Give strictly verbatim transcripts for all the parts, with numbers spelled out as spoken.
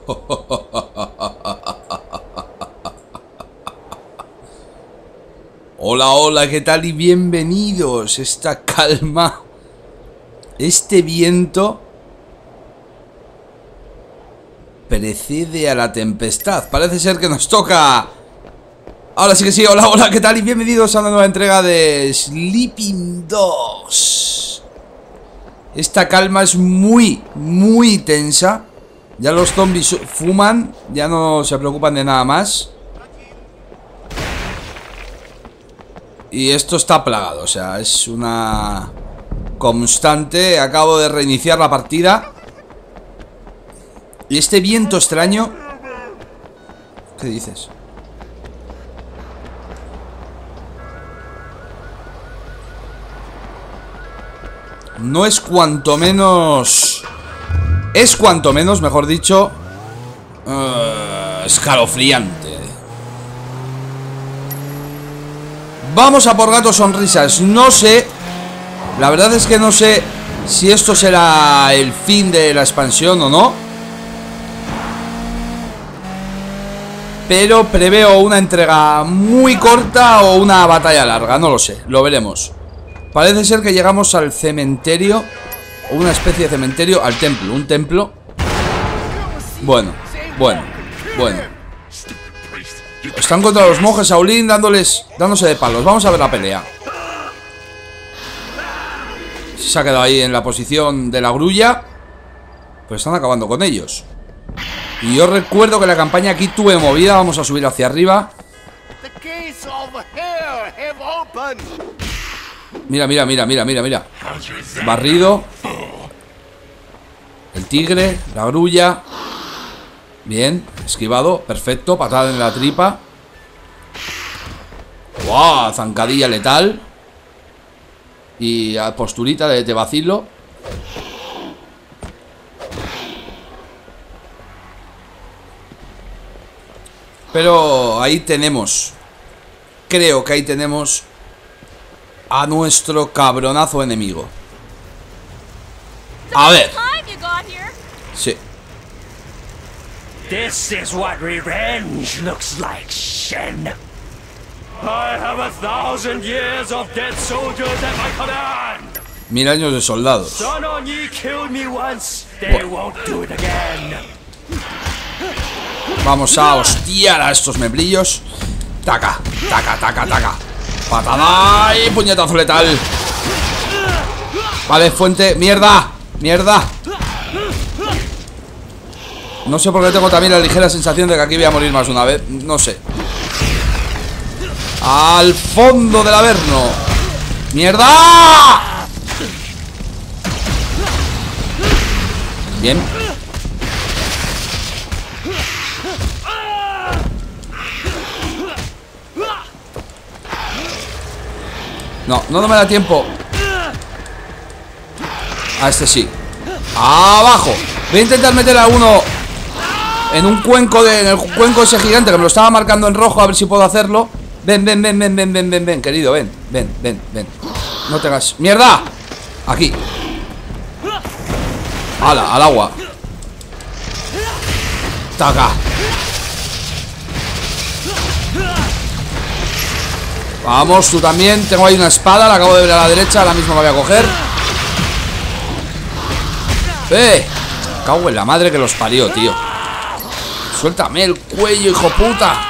Hola, hola, ¿qué tal? Y bienvenidos. Esta calma, este viento precede a la tempestad. Parece ser que nos toca. Ahora sí que sí, hola, hola, ¿qué tal? Y bienvenidos a una nueva entrega de Sleeping Dogs. Esta calma es muy, muy tensa. Ya los zombies fuman, ya no se preocupan de nada más. Y esto está plagado, o sea, es una constante. Acabo de reiniciar la partida. Y este viento extraño. ¿Qué dices? No es cuanto menos... Es cuanto menos, mejor dicho, uh, escalofriante. Vamos a por gatos sonrisas. No sé, la verdad es que no sé si esto será el fin de la expansión o no, pero preveo una entrega muy corta o una batalla larga, no lo sé, lo veremos. Parece ser que llegamos al cementerio, o una especie de cementerio, al templo, un templo. Bueno, bueno, bueno. Están contra los monjes Shaolin dándoles, dándose de palos. Vamos a ver la pelea. Se ha quedado ahí en la posición de la grulla. Pues están acabando con ellos. Y yo recuerdo que la campaña aquí tuve movida. Vamos a subir hacia arriba. Mira, mira, mira, mira, mira, mira. Barrido. El tigre, la grulla. Bien, esquivado, perfecto. Patada en la tripa. ¡Wow! Zancadilla letal. Y a posturita de te vacilo. Pero ahí tenemos, creo que ahí tenemos a nuestro cabronazo enemigo. A ver. Sí. This is what revenge looks like, Shen. I have a thousand years of dead soldiers at my command. Mil años de soldados. Sun On Yee killed me once, they won't do it again. Vamos a hostiar a estos memblillos. Taca, taca, taca, taca. Patada y puñetazo letal. Vale, fuente, mierda, mierda. No sé por qué tengo también la ligera sensación de que aquí voy a morir más una vez. No sé. Al fondo del averno. ¡Mierda! Bien. No, no me da tiempo. A este sí. Abajo. Voy a intentar meter a uno en un cuenco de, en el cuenco ese gigante que me lo estaba marcando en rojo. A ver si puedo hacerlo. Ven, ven, ven, ven, ven, ven, ven, ven, querido, ven, ven, ven, ven. No te hagas. ¡Mierda! Aquí. ¡Hala! Al agua. Taca. Vamos, tú también. Tengo ahí una espada, la acabo de ver a la derecha. Ahora mismo la voy a coger. ¡Eh! Cago en la madre que los parió, tío. Suéltame el cuello, hijo puta.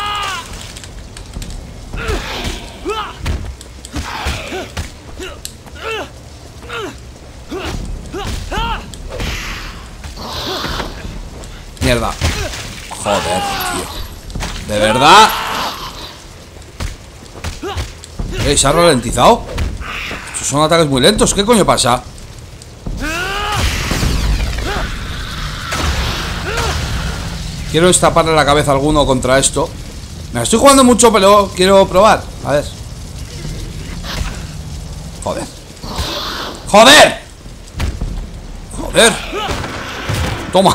Mierda. Joder, tío. ¿De verdad? ¿Eh? ¿Se ha ralentizado? Estos son ataques muy lentos. ¿Qué coño pasa? Quiero destaparle la cabeza a alguno contra esto. Me la estoy jugando mucho, pero quiero probar. A ver. Joder. ¡Joder! ¡Joder! Toma.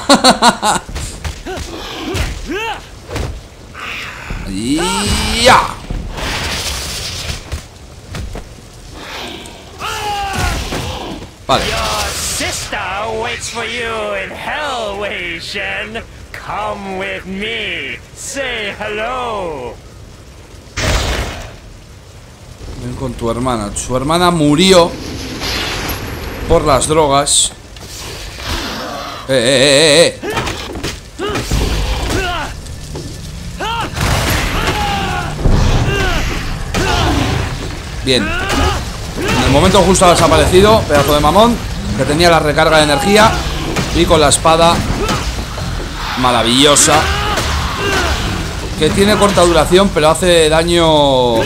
¡Ya! Vale. Your sister waits for you in hell, Wei Shen. Come with me. Say hello. Ven con tu hermana. Su hermana murió por las drogas. Eh, eh, eh, eh. Bien. En el momento justo ha desaparecido. Pedazo de mamón. Que tenía la recarga de energía. Y con la espada maravillosa. Que tiene corta duración, pero hace daño.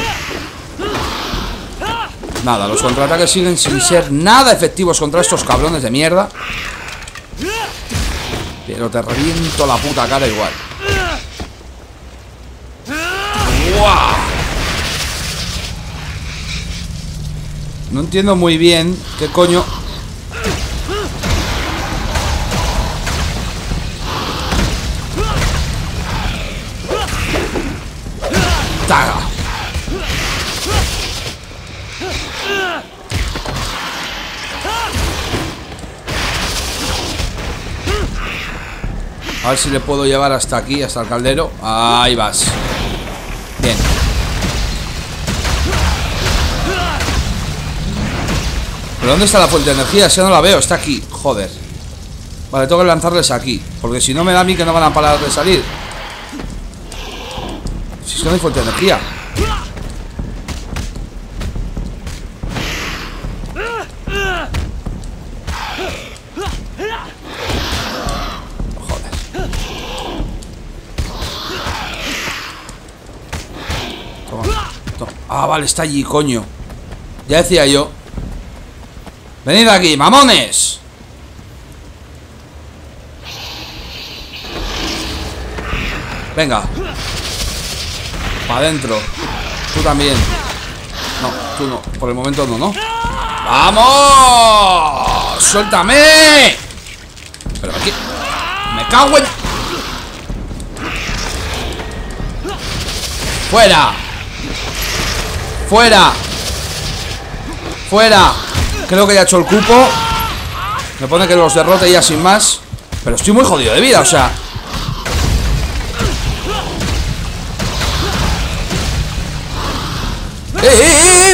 Nada, los contraataques siguen sin ser nada efectivos contra estos cabrones de mierda. Pero te reviento la puta cara igual. ¡Guau! No entiendo muy bien qué coño. Taga. A ver si le puedo llevar hasta aquí, hasta el caldero. Ahí vas. Bien. ¿Pero dónde está la fuente de energía? Si no la veo, está aquí. Joder. Vale, tengo que lanzarles aquí. Porque si no me da a mí que no van a parar de salir. Si es que no hay fuente de energía. Ah, vale, está allí, coño. Ya decía yo. Venid aquí, mamones. Venga. Para adentro. Tú también. No, tú no. Por el momento no, ¿no? ¡Vamos! ¡Suéltame! Pero aquí. Me cago en... ¡Fuera! ¡Fuera! ¡Fuera! Creo que ya he hecho el cupo. Me pone que los derrote ya sin más. Pero estoy muy jodido de vida, o sea. ¡Eh, eh, eh!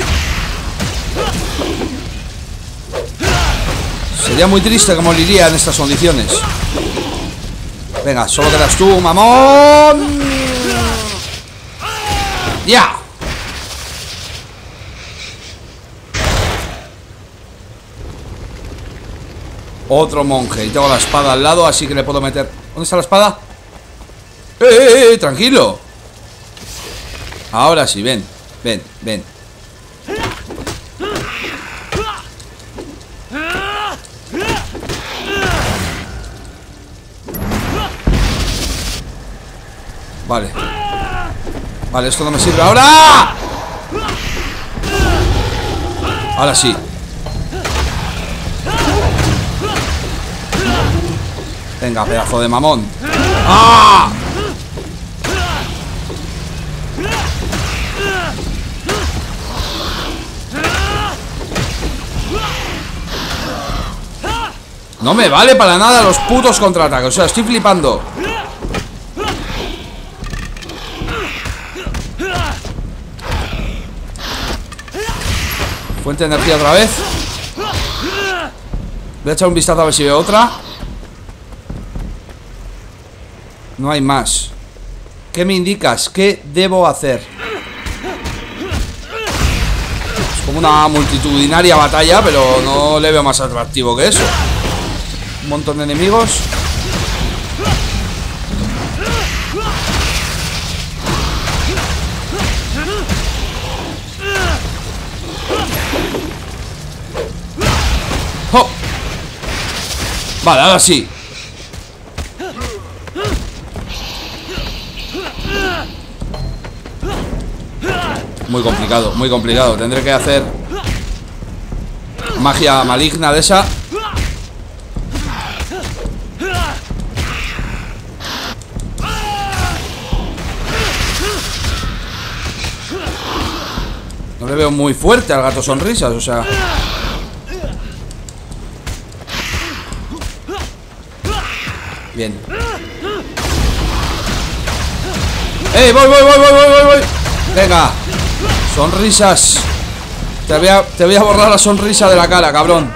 Sería muy triste que moriría en estas condiciones. Venga, solo quedas tú, mamón. ¡Ya! Otro monje. Y tengo la espada al lado, así que le puedo meter... ¿Dónde está la espada? ¡Eh, eh, eh! Tranquilo. Ahora sí, ven. Ven, ven. Vale. Vale, esto no me sirve ahora. Ahora sí. Venga, pedazo de mamón. ¡Ah! No me vale para nada los putos contraataques. O sea, estoy flipando. Fuente de energía otra vez. Voy a echar un vistazo a ver si veo otra. No hay más. ¿Qué me indicas? ¿Qué debo hacer? Es como una multitudinaria batalla, pero no le veo más atractivo que eso. Un montón de enemigos. ¡Oh! Vale, ahora sí. Muy complicado, muy complicado. Tendré que hacer magia maligna de esa. No le veo muy fuerte al gato sonrisas, o sea. Bien. ¡Eh! ¡Voy, voy, voy, voy, voy, voy, voy! Venga. Sonrisas. Te voy a, te voy a borrar la sonrisa de la cara, cabrón.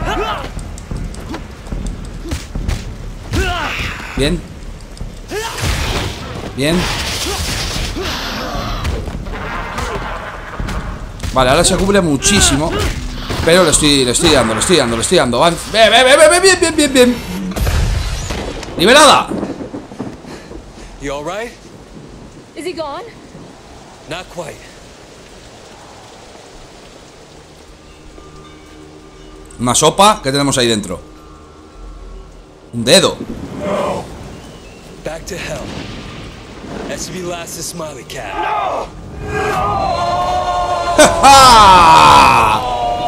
Bien. Bien. Vale, ahora se cubre muchísimo. Pero le estoy, le estoy dando, le estoy dando, le estoy dando. Bien, bien, bien, bien, bien, bien, bien, bien. ¡Liberada! You all right? Is he gone? Not quite. Una sopa. ¿Qué tenemos ahí dentro? Un dedo. Back to hell. S C V last is Smiley Cat. ¡Ja!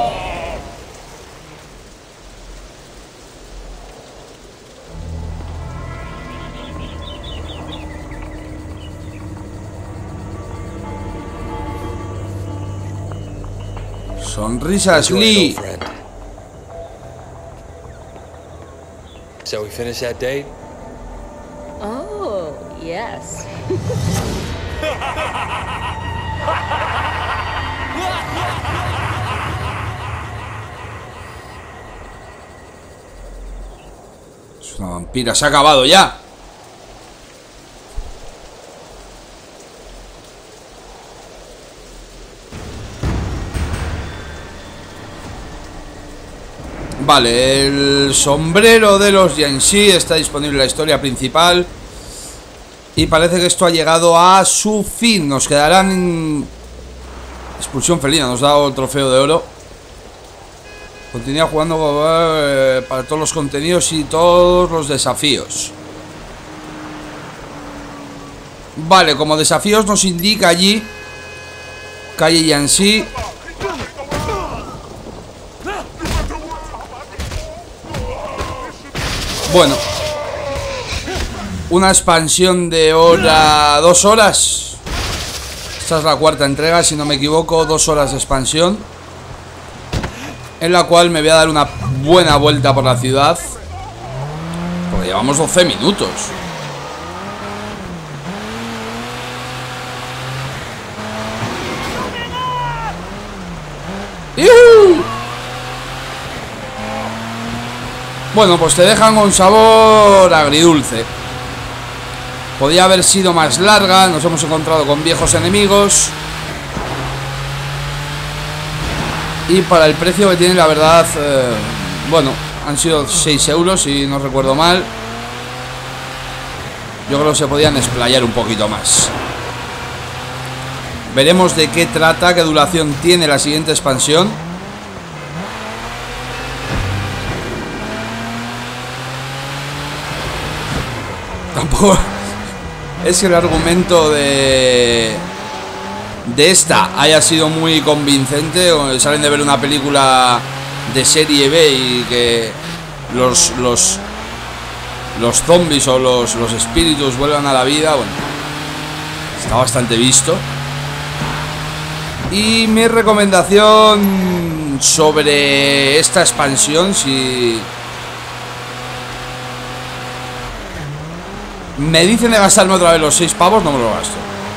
Sonrisas, Enjoy it, Lee. old friend. So we finish that date? Oh, yes. Es una vampira, se ha acabado ya. Vale, el sombrero de los Jiangxi está disponible en la historia principal. Y parece que esto ha llegado a su fin. Nos quedarán en... Expulsión felina, nos da el trofeo de oro. Continúa jugando eh, para todos los contenidos y todos los desafíos. Vale, como desafíos nos indica allí calle Jiangxi. Bueno, una expansión de hora, dos horas. Esta es la cuarta entrega, si no me equivoco. Dos horas de expansión, en la cual me voy a dar una buena vuelta por la ciudad, porque llevamos doce minutos. ¡Yuhu! Bueno, pues te dejan con sabor agridulce. Podía haber sido más larga. Nos hemos encontrado con viejos enemigos. Y para el precio que tiene, la verdad, eh, bueno, han sido seis euros, si no recuerdo mal. Yo creo que se podían explayar un poquito más. Veremos de qué trata, qué duración tiene la siguiente expansión. Tampoco es que el argumento de de esta haya sido muy convincente. Salen de ver una película de serie B y que los los los zombies o los, los espíritus vuelvan a la vida. Bueno, está bastante visto. Y mi recomendación sobre esta expansión, si me dicen de gastarme otra vez los seis pavos, no me lo gasto.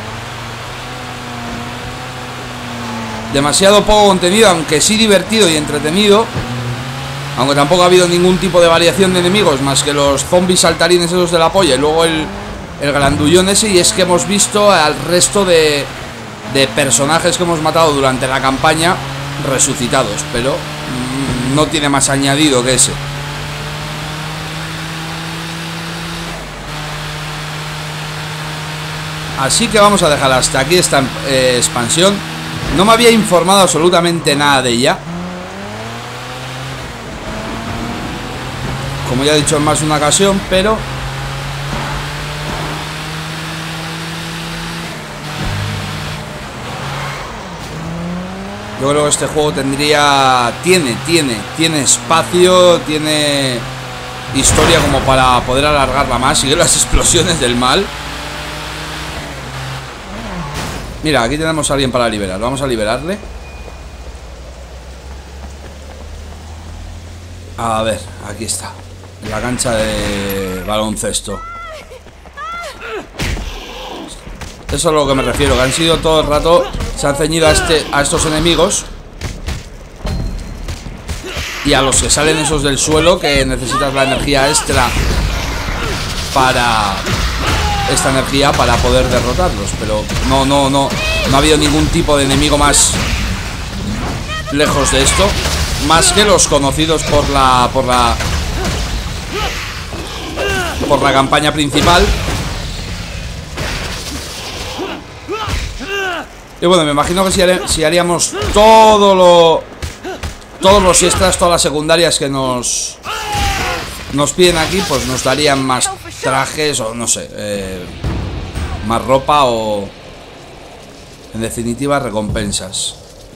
Demasiado poco contenido, aunque sí divertido y entretenido. Aunque tampoco ha habido ningún tipo de variación de enemigos, más que los zombies saltarines esos de la polla y luego el, el grandullón ese. Y es que hemos visto al resto de, de personajes que hemos matado durante la campaña resucitados, pero mmm, no tiene más añadido que ese. Así que vamos a dejar hasta aquí esta eh, expansión. No me había informado absolutamente nada de ella, como ya he dicho en más de una ocasión, pero yo creo que este juego tendría, tiene, tiene, tiene espacio, tiene historia como para poder alargarla más. Sigue las explosiones del mal. Mira, aquí tenemos a alguien para liberar. Vamos a liberarle. A ver, aquí está, en la cancha de baloncesto. Eso es a lo que me refiero, que han sido todo el rato, se han ceñido a, este, a estos enemigos y a los que salen esos del suelo, que necesitas la energía extra para... esta energía para poder derrotarlos. Pero no, no, no no ha habido ningún tipo de enemigo más lejos de esto, más que los conocidos por la por la por la campaña principal. Y bueno, me imagino que si, haré, si haríamos todo lo todos los extras, todas las secundarias que nos nos piden aquí, pues nos darían más trajes o no sé, eh, más ropa o, en definitiva, recompensas.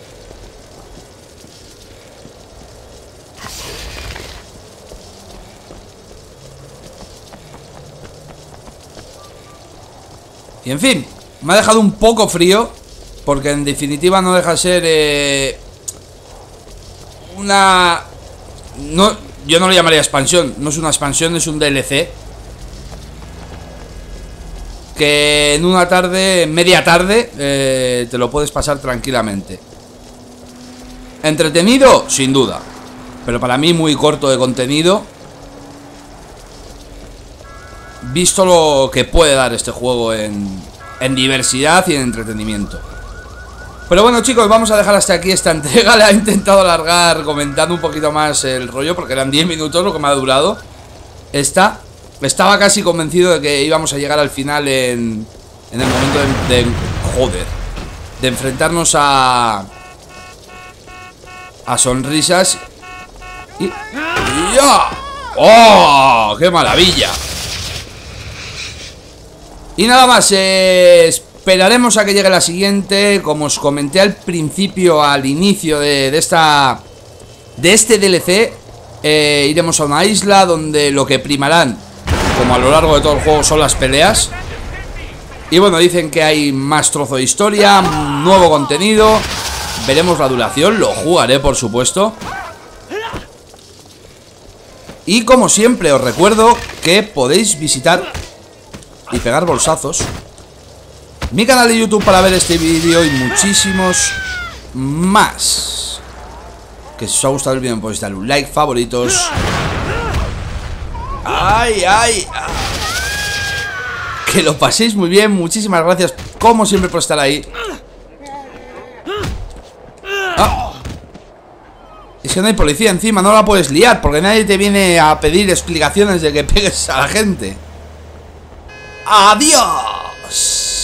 Y en fin, me ha dejado un poco frío, porque en definitiva no deja de ser eh, una... no, yo no lo llamaría expansión, no es una expansión, es un D L C que en una tarde, media tarde, eh, te lo puedes pasar tranquilamente. Entretenido, sin duda, pero para mí muy corto de contenido, visto lo que puede dar este juego en, en diversidad y en entretenimiento. Pero bueno, chicos, vamos a dejar hasta aquí esta entrega. La he intentado alargar comentando un poquito más el rollo, porque eran diez minutos lo que me ha durado esta. Estaba casi convencido de que íbamos a llegar al final en, en el momento de, de... Joder. De enfrentarnos a... a sonrisas. Y... ¡Ya! ¡Oh! ¡Qué maravilla! Y nada más, eh, esperaremos a que llegue la siguiente. Como os comenté al principio, al inicio de, de esta... de este D L C, eh, iremos a una isla donde lo que primarán, como a lo largo de todo el juego, son las peleas. Y bueno, dicen que hay más trozo de historia, nuevo contenido. Veremos la duración, lo jugaré por supuesto. Y como siempre os recuerdo que podéis visitar y pegar bolsazos mi canal de YouTube para ver este vídeo y muchísimos más. Que si os ha gustado el vídeo podéis darle un like, favoritos. Ay, ay, ay. Que lo paséis muy bien. Muchísimas gracias como siempre por estar ahí. Ah. Es que no hay policía encima, no la puedes liar, porque nadie te viene a pedir explicaciones de que pegues a la gente. Adiós.